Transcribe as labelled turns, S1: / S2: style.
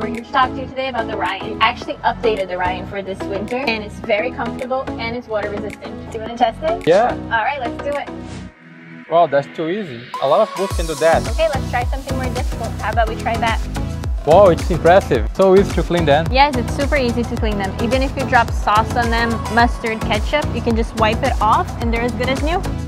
S1: we're here to talk to you today about the Ryan. I actually updated the Ryan for this winter, and it's very comfortable and it's water resistant. Do you want to test it?
S2: Yeah.
S1: Alright, let's do it.
S2: Wow, that's too easy. A lot of boots can do that.
S1: Okay, let's try something more difficult. How about we try that?
S2: Wow, it's impressive. So easy to clean them.
S1: Yes, it's super easy to clean them. Even if you drop sauce on them, mustard, ketchup, you can just wipe it off and they're as good as new.